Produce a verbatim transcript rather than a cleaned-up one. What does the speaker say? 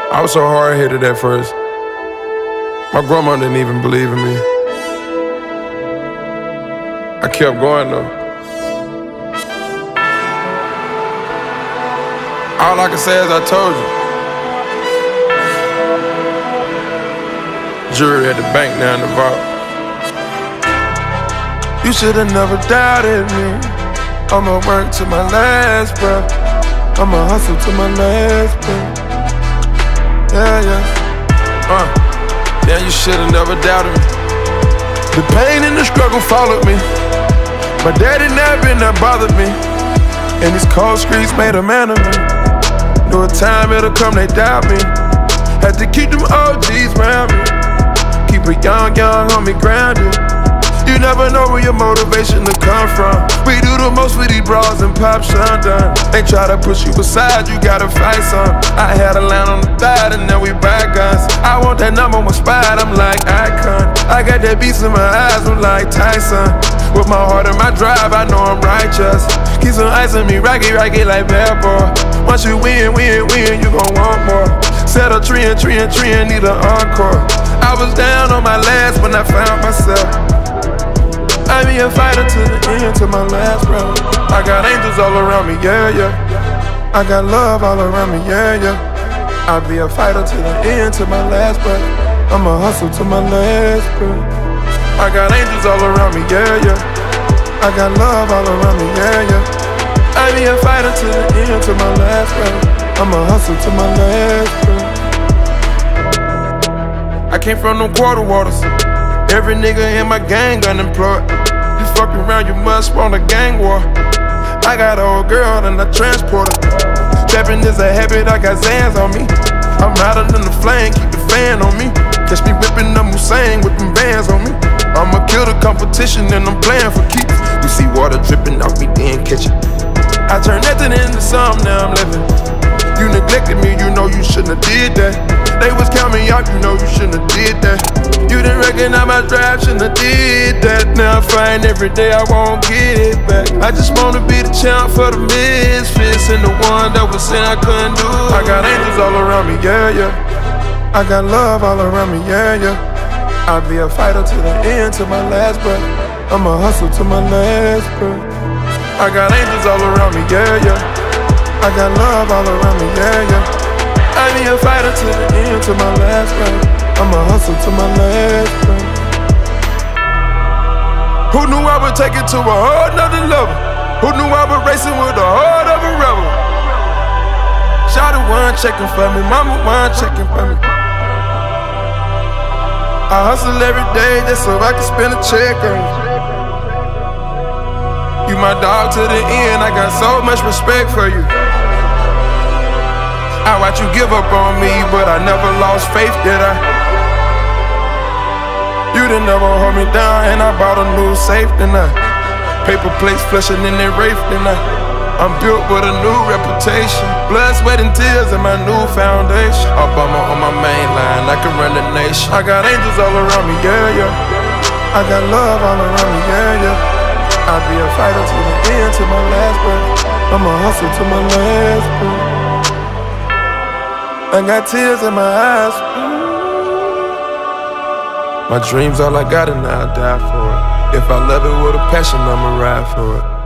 I was so hard-headed at first. My grandma didn't even believe in me. I kept going though. All I can say is I told you. Jury at the bank now in the vault. You should've never doubted me. I'ma work to my last breath. I'ma hustle to my last breath. Yeah, yeah. Uh, yeah, you should've never doubted me. The pain and the struggle followed me. My daddy never been that bothered me. And these cold streets made a man of me. Knew a time it'll come, they doubt me. Had to keep them O Gs round me. Keep a young, young homie grounded. You never know where your motivation to come from. We do the most with these bras and pop shundun. They try to push you aside, you gotta fight some. I had a line on the thigh and now we buy guns. I want that number one spot, I'm like Icon. I got that beast in my eyes, I'm like Tyson. With my heart and my drive, I know I'm righteous. Keep some ice on me, rocky, rocky like bad boy. Once you win, win, win, you gon' want more. Set a tree and tree and tree and need an encore. I was down on my last when I found myself. I be a fighter to the end, to my last breath. I got angels all around me, yeah, yeah. I got love all around me, yeah, yeah. I be a fighter to the end, to my last breath. I'ma hustle to my last breath. I got angels all around me, yeah, yeah. I got love all around me, yeah, yeah. I be a fighter to the end, to my last breath. I'ma hustle to my last breath. I came from them quarter waters. Every nigga in my gang unemployed. You fuck around, you must want a gang war. I got an old girl and I transport her. Trapping is a habit, I got Zans on me. I'm hotter than the flame, keep the fan on me. Catch me whipping up Hussein with them bands on me. I'ma kill the competition and I'm playing for keeps. You see water dripping off me, then catch it. I turn nothing into something, now I'm living. You neglected me, you know you shouldn't have did that. They was counting me out, you know you shouldn't have did that. You didn't recognize my drive, shouldn't have did that. Now I find every day I won't get it back. I just wanna be the champ for the misfits and the one that was saying I couldn't do it. I got angels all around me, yeah, yeah. I got love all around me, yeah, yeah. I'll be a fighter to the end, to my last breath. I'ma hustle to my last breath. I got angels all around me, yeah, yeah. I got love all around me, yeah, yeah. I be a fighter to the end, to my last breath. I'ma hustle to my last breath. Who knew I would take it to a whole nother level? Who knew I would racing with the heart of a rebel? Shawty one checking for me, mama one checking for me. I hustle every day just so I can spend a check on you. You my dog to the end, I got so much respect for you. I watch you give up on me, but I never lost faith, did I? You didn't never hold me down, and I bought a new safe, didn't I? Paper plates flushing in their rafe, didn't I? I'm built with a new reputation. Blood, sweat, and tears in my new foundation. Obama on my main line, I can run the nation. I got angels all around me, yeah, yeah. I got love all around me, yeah, yeah. I'll be a fighter to the end, to my last breath. I'ma hustle to my last breath. I got tears in my eyes. My dreams all I got and I'll die for it. If I love it with a passion, I'ma ride for it.